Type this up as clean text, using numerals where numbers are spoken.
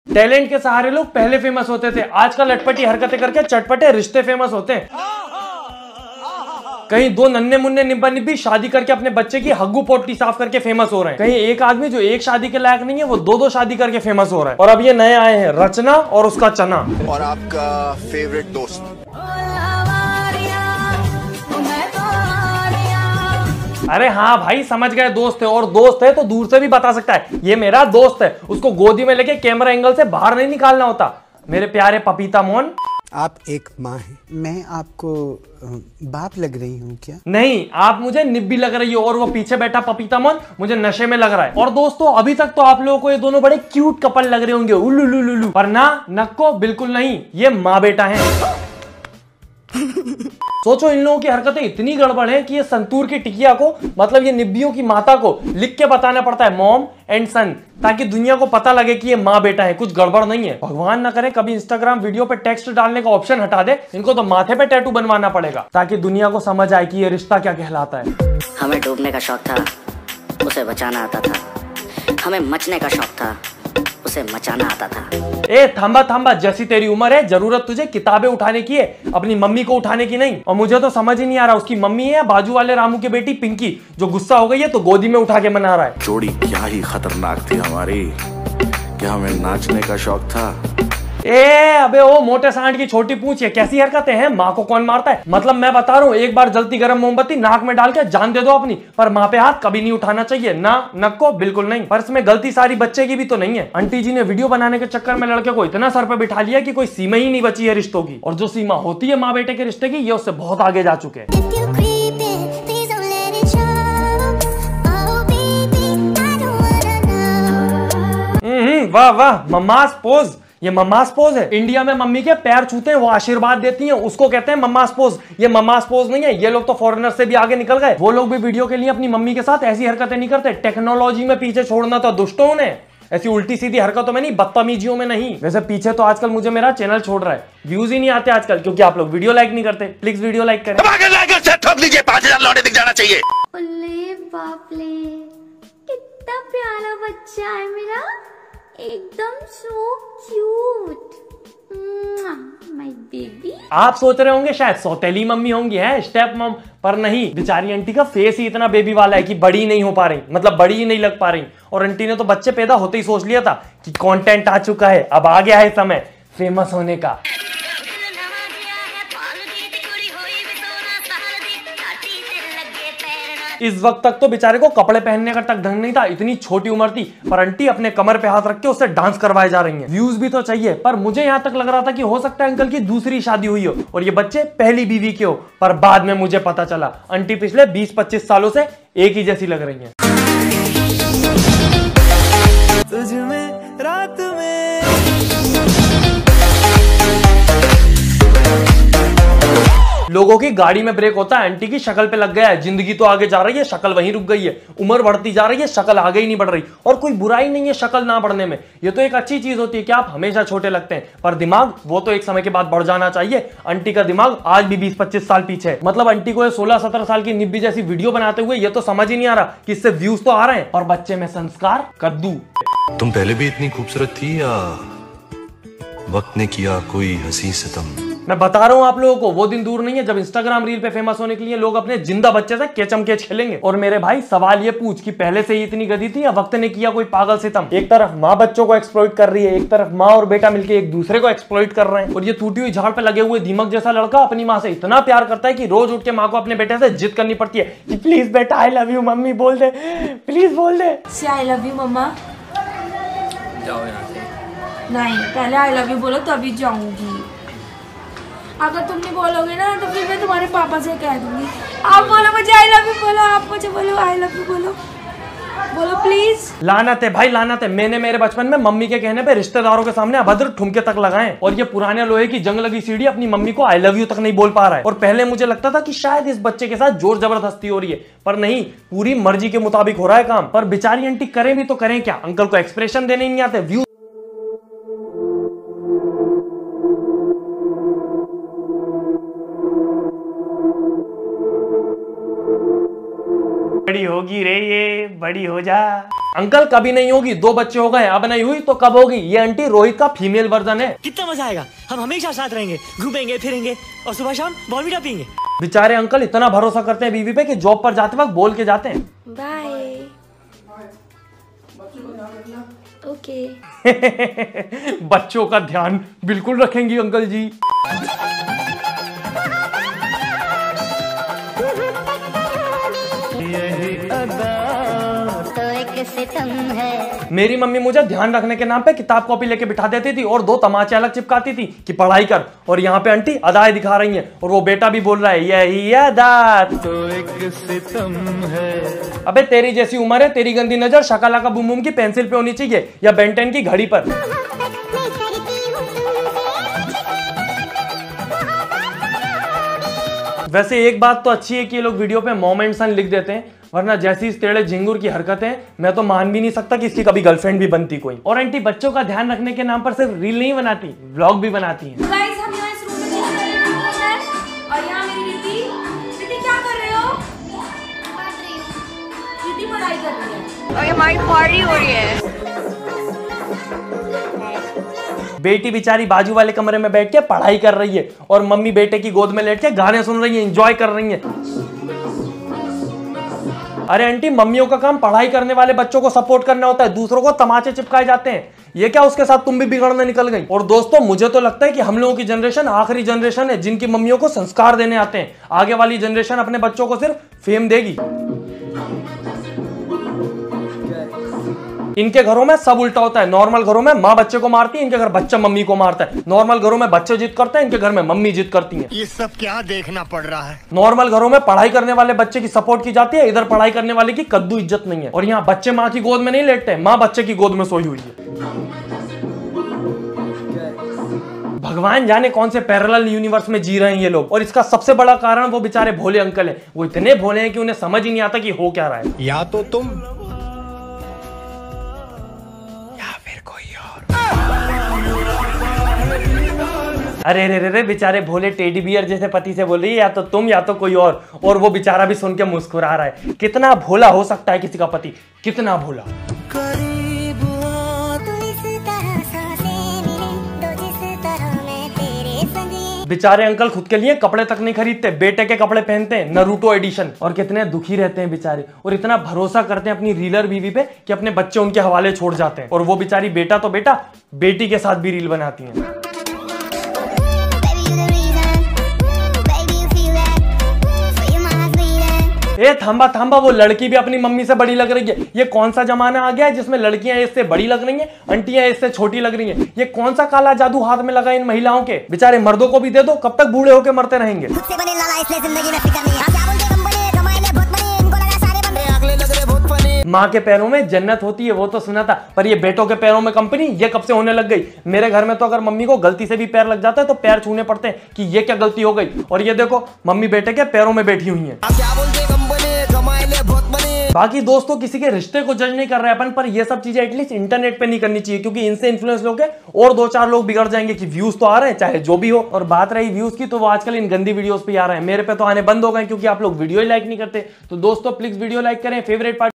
Talent के सहारे लोग पहले फेमस होते थे, आजकल लटपटी हरकतें करके चटपटे रिश्ते फेमस होते हैं। कहीं दो नन्हे मुन्ने निब्बा निब्बी शादी करके अपने बच्चे की हग्गू पोटी साफ करके फेमस हो रहे हैं। कहीं एक आदमी जो एक शादी के लायक नहीं है वो दो शादी करके फेमस हो रहा है। और अब ये नए आए हैं रचना और उसका चना। और आपका फेवरेट दोस्त? अरे हाँ भाई समझ गए, दोस्त है, और दोस्त है तो दूर से भी बता सकता है ये मेरा दोस्त है। उसको गोदी में लेके कैमरा एंगल से बाहर नहीं निकालना होता। मेरे प्यारे पपीता मोहन, आप एक माँ हैं, मैं आपको बाप लग रही हूँ क्या? नहीं, आप मुझे निब्बी लग रही हो और वो पीछे बैठा पपीता मोहन मुझे नशे में लग रहा है। और दोस्तों अभी तक तो आप लोगों को ये दोनों बड़े क्यूट कपल लग रहे होंगे, उल्लू, पर ना नक्को बिल्कुल नहीं, ये माँ बेटा है। सोचो इन लोगों की हरकतें इतनी गड़बड़ है कि ये संतूर की टिकिया को, मतलब ये निब्बियों की माता को लिख के बताना पड़ता है मॉम एंड सन, ताकि दुनिया को पता लगे कि ये माँ बेटा है, कुछ गड़बड़ नहीं है। भगवान ना करे कभी इंस्टाग्राम वीडियो पे टेक्स्ट डालने का ऑप्शन हटा दे, इनको तो माथे पे टैटू बनवाना पड़ेगा ताकि दुनिया को समझ आए कि ये रिश्ता क्या कहलाता है। हमें डूबने का शौक था, उसे बचाना आता था। हमें मचने का शौक था, उसे मचाना आता था। ए थंबा, जैसी तेरी उम्र है जरूरत तुझे किताबें उठाने की है, अपनी मम्मी को उठाने की नहीं। और मुझे तो समझ ही नहीं आ रहा उसकी मम्मी है या बाजू वाले रामू की बेटी पिंकी जो गुस्सा हो गई है तो गोदी में उठा के मना रहा है। जोड़ी क्या ही खतरनाक थी हमारी, क्या हमें नाचने का शौक था। ए अबे ओ मोटे सांड की छोटी पूंछ है, कैसी हरकतें हैं, माँ को कौन मारता है। मतलब मैं बता रहा हूँ एक बार जलती गर्म मोमबत्ती नाक में डाल के जान दे दो अपनी, पर माँ पे हाथ कभी नहीं उठाना चाहिए, ना नको बिल्कुल नहीं। पर इसमें गलती सारी बच्चे की भी तो नहीं है। आंटी जी ने वीडियो बनाने के चक्कर में लड़के को इतना सर पे बिठा लिया कि कोई सीमा ही नहीं बची है रिश्तों की, और जो सीमा होती है माँ बेटे के रिश्ते की ये उससे बहुत आगे जा चुके हैं। वाह वाह, मम्मास पोज, ये मम्मास पोज है। इंडिया में मम्मी के पैर छूते हैं वो आशीर्वाद देती हैं, उसको कहते हैं मम्मास पोज। ये मम्मास पोज नहीं है, ये लोग तो फॉरेनर से भी आगे निकल गए। वो लोग भी वीडियो के लिए अपनी मम्मी के साथ ऐसी हरकतें नहीं करते। टेक्नोलॉजी में पीछे छोड़ना था दुष्टों ने, ऐसी उल्टी सीधी हरकतों में नहीं, बदतमीजियों में नहीं। वैसे पीछे तो आजकल मुझे मेरा चैनल छोड़ रहा है, व्यूज ही नहीं आते आजकल क्योंकि आप लोग वीडियो लाइक नहीं करते। प्लीज वीडियो लाइक करें। 5000 लौटे दिख जाना चाहिए। बाप रे कितना प्यारा बच्चा है मेरा, एकदम सो क्यूट माय बेबी। आप सोच रहे होंगे शायद सौतेली मम्मी होंगी है, स्टेप मम, पर नहीं, बेचारी आंटी का फेस ही इतना बेबी वाला है कि बड़ी नहीं हो पा रही, मतलब बड़ी ही नहीं लग पा रही। और आंटी ने तो बच्चे पैदा होते ही सोच लिया था कि कंटेंट आ चुका है, अब आ गया है समय फेमस होने का। इस वक्त तक तो बेचारे को कपड़े पहनने का तक ढंग नहीं था, इतनी छोटी उम्र थी, पर आंटी अपने कमर पे हाथ रख के उससे डांस करवाए जा रही हैं। व्यूज भी तो चाहिए, पर मुझे यहाँ तक लग रहा था कि हो सकता है अंकल की दूसरी शादी हुई हो और ये बच्चे पहली बीवी के हो, पर बाद में मुझे पता चला आंटी पिछले 20-25 सालों से एक ही जैसी लग रही है। तुझ में रात में लोगों की गाड़ी में ब्रेक होता है, आंटी की शक्ल पे लग गया है। जिंदगी तो आगे जा रही है, शक्ल वहीं रुक गई है। उम्र बढ़ती जा रही है, शक्ल आगे ही नहीं बढ़ रही। और कोई बुराई नहीं है शक्ल ना बढ़ने में, ये तो एक अच्छी चीज होती है कि आप हमेशा छोटे लगते हैं, पर दिमाग वो तो एक समय के बाद बढ़ जाना चाहिए। आंटी का दिमाग आज भी 20-25 साल पीछे है। मतलब आंटी को 16-17 साल की निब्बी जैसी वीडियो बनाते हुए ये तो समझ ही नहीं आ रहा कि इससे व्यूज तो आ रहे हैं और बच्चे में संस्कार कद्दू। तुम पहले भी इतनी खूबसूरत थी या वक्त ने किया कोई हंसी सितम? मैं बता रहा हूं आप लोगों को, वो दिन दूर नहीं है जब इंस्टाग्राम रील पे फेमस होने के लिए लोग अपने जिंदा बच्चे से केचम केच खेलेंगे। और मेरे भाई सवाल ये पूछ कि पहले से ही इतनी गदी थी या वक्त ने किया कोई पागल सितम। एक तरफ माँ बच्चों को एक्सप्लॉइट कर रही है, एक तरफ माँ और बेटा मिलकर एक दूसरे को एक्सप्लॉइट कर रहे हैं। और ये टूटी हुई झाड़ पे लगे हुए दीमक जैसा लड़का अपनी माँ से इतना प्यार करता है कि रोज उठ के माँ को अपने बेटे से जिद करनी पड़ती है कि प्लीज बेटा आई लव यू, मम्मी बोल दे, प्लीज बोल दे आई लव यू मम्मा। जाओ यहाँ से। नहीं, पहले आई लव यू बोलो तभी जाऊंगी। अगर तुम नहीं बोलोगे ना तो फिर मैं तुम्हारे पापा से कह दूंगी। आप बोलो मुझे आई लव यू बोलो, आप मुझे बोलो आई लव यू बोलो, बोलो प्लीज। लानत है भाई, लानत है। मैंने मेरे बचपन में मम्मी के कहने पे रिश्तेदारों के सामने अभद्र ठुमके तक लगाए और ये पुराने लोहे की जंग लगी सीढ़ी अपनी मम्मी को आई लव यू तक नहीं बोल पा रहा है। और पहले मुझे लगता था कि शायद इस बच्चे के साथ जोर जबरदस्ती हो रही है, पर नहीं, पूरी मर्जी के मुताबिक हो रहा है काम। पर बेचारी आंटी करें भी तो करें क्या, अंकल को एक्सप्रेशन देने नहीं आते, व्यू बड़ी होगी रे, ये बड़ी हो जा। अंकल कभी नहीं होगी, 2 बच्चे हो गए, अब नहीं हुई तो कब होगी? ये आंटी रोहित का फीमेल वर्जन है। कितना मजा आएगा, हम हमेशा साथ रहेंगे, घूमेंगे फिरेंगे और सुबह शाम बॉर्नविटा पीएंगे। बेचारे अंकल इतना भरोसा करते हैं बीवी पे कि जॉब पर जाते वक्त बोल के जाते हैं बाय। ओके। बच्चों का ध्यान बिल्कुल रखेंगी अंकल जी। मेरी मम्मी मुझे ध्यान रखने के नाम पे किताब कॉपी लेके बिठा देती थी और 2 तमाचे अलग चिपकाती थी कि पढ़ाई कर, और यहाँ पे आंटी अदाएं दिखा रही हैं और वो बेटा भी बोल रहा है यही अदा तो एक सितम है। अबे तेरी जैसी उम्र है, तेरी गंदी नजर शकाला का बूम बूम की पेंसिल पे होनी चाहिए या बेंटेन की घड़ी पर। वैसे एक बात तो अच्छी है कि ये लोग वीडियो पे मॉम एंड सन लिख देते हैं, वरना जैसी इस टेढ़े झिंगुर की हरकतें मैं तो मान भी नहीं सकता कि इसकी कभी गर्लफ्रेंड भी बनती कोई। और आंटी बच्चों का ध्यान रखने के नाम पर सिर्फ रील नहीं बनाती, व्लॉग भी बनाती हैं। गाइस हम यहाँ इस रूम में चले गए हैं और यहाँ मेरी दीदी क्या कर रहे हो? दीदी पढ़ाई कर रही है और हमारी पार्टी हो रही है। बेटी बेचारी बाजू वाले कमरे में बैठ के पढ़ाई कर रही है और मम्मी बेटे की गोद में लेट के गाने सुन रही है, एंजॉय कर रही है। अरे आंटी मम्मियों का काम पढ़ाई करने वाले बच्चों को सपोर्ट करना होता है, दूसरों को तमाचे चिपकाए जाते हैं। ये क्या उसके साथ तुम भी बिगड़ने निकल गई? और दोस्तों मुझे तो लगता है कि हम लोगों की जनरेशन आखिरी जनरेशन है जिनकी मम्मियों को संस्कार देने आते हैं। आगे वाली जनरेशन अपने बच्चों को सिर्फ फेम देगी। इनके घरों में सब उल्टा होता है, नॉर्मल घरों में माँ बच्चे को मारती है, इनके घर बच्चा मम्मी को मारता है। नॉर्मल घरों में बच्चे जिद करते हैं, इनके घर में मम्मी जिद करती है। ये सब क्या देखना पड़ रहा है? नॉर्मल घरों में पढ़ाई करने वाले बच्चे की सपोर्ट की जाती है, इधर पढ़ाई करने वाले की कद्दू इज्जत नहीं है। और यहाँ बच्चे माँ की गोद में नहीं लेटते, माँ बच्चे की गोद में सोई हुई है। भगवान जाने कौन से पैरेलल यूनिवर्स में जी रहे हैं ये लोग। और इसका सबसे बड़ा कारण वो बेचारे भोले अंकल हैं। वो इतने भोले हैं कि उन्हें समझ ही नहीं आता कि हो क्या रहा है। या तो तुम अरे रे रे रे बेचारे भोले टेडी बियर जैसे पति से बोल रही है या तो तुम या तो कोई और वो बेचारा भी सुन के मुस्कुरा रहा है। कितना भोला हो सकता है किसी का पति, कितना भोला। बेचारे अंकल खुद के लिए कपड़े तक नहीं खरीदते, बेटे के कपड़े पहनते हैं, नरूटो एडिशन। और कितने दुखी रहते हैं बेचारे और इतना भरोसा करते हैं अपनी रीलर बीवी पे कि अपने बच्चे उनके हवाले छोड़ जाते हैं। और वो बेचारी बेटा तो बेटा बेटी के साथ भी रील बनाती हैं। ए थंबा थंबा, वो लड़की भी अपनी मम्मी से बड़ी लग रही है। ये कौन सा जमाना आ गया है जिसमें लड़कियां इससे बड़ी लग रही हैं, आंटियां इससे छोटी लग रही हैं? ये कौन सा काला जादू हाथ में लगा इन महिलाओं के? बेचारे मर्दों को भी दे दो, कब तक बूढ़े होके मरते रहेंगे? माँ के पैरों में जन्नत होती है वो तो सुना था, पर ये बेटों के पैरों में कंपनी ये कब से होने लग गई? मेरे घर में तो अगर मम्मी को गलती से भी पैर लग जाता है तो पैर छूने पड़ते हैं कि ये क्या गलती हो गई। और ये देखो मम्मी बेटे के पैरों में बैठी हुई हैं। बाकी दोस्तों किसी के रिश्ते को जज नहीं कर रहे अपन, पर ये सब चीजें एटलीस्ट इंटरनेट पे नहीं करनी चाहिए, क्योंकि इनसे इन्फ्लुएंस लोग हैं और 2-4 लोग बिगड़ जाएंगे कि व्यूज तो आ रहे हैं चाहे जो भी हो। और बात रही व्यूज की तो वो आजकल इन गंदी वीडियोस पे आ रहे हैं, मेरे पे तो आने बंद हो गए क्योंकि आप लोग वीडियो ही लाइक नहीं करते। तो दोस्तों प्लीज वीडियो लाइक करें, फेवरेट पार्ट